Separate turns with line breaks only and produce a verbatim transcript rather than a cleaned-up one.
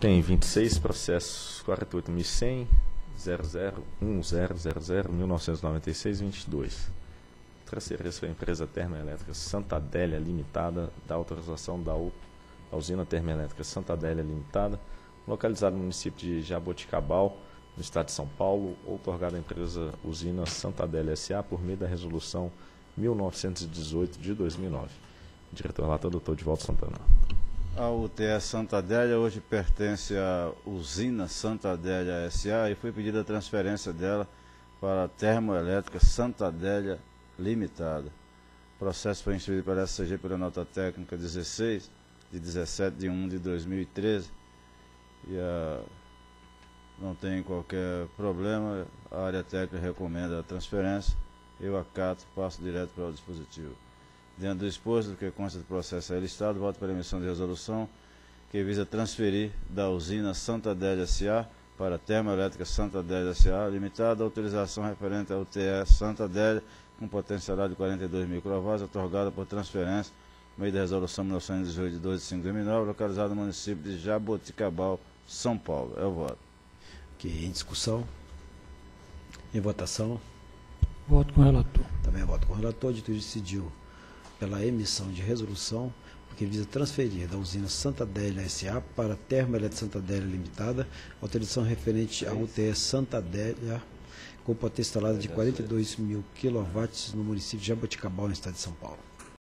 Tem vinte e seis processos, quarenta e oito mil cem, zero zero um zero zero zero mil novecentos e noventa e seis, vinte e dois. Transferência para a empresa termoelétrica Santa Adélia Limitada, da autorização da, U, da usina termoelétrica Santa Adélia Limitada, localizada no município de Jaboticabal, no estado de São Paulo, outorgada à empresa usina Santa Adélia S A por meio da resolução mil novecentos e dezoito de dois mil e nove. Diretor relator, doutor Divaldo Santana.
A U T E Santa Adélia hoje pertence à usina Santa Adélia S A e foi pedida a transferência dela para a termoelétrica Santa Adélia Limitada. O processo foi instruído pela S C G pela nota técnica dezesseis, de dezessete de um de dois mil e treze, e a, não tem qualquer problema, a área técnica recomenda a transferência, eu acato, passo direto para o dispositivo. Dentro do exposto do que consta do processo aí listado, voto para a emissão de resolução que visa transferir da usina Santa Adélia S A para a termoelétrica Santa Adélia S A Limitada, a autorização referente à U T E Santa Adélia com potencialidade de quarenta e dois mil quilowatts, otorgada por transferência no meio da resolução mil novecentos e dezoito de doze de cinco de dois mil e nove, localizada no município de Jaboticabal, São Paulo. É o voto.
Aqui em discussão, em votação.
Voto com o relator.
Também voto com o relator. Dito decidiu pela emissão de resolução, porque visa transferir da usina Santa Adélia S A para a termoelétrica Santa Adélia Limitada, autorização referente à U T E Santa Adélia, com potência instalada de quarenta e dois mil quilowatts no município de Jaboticabal, no estado de São Paulo.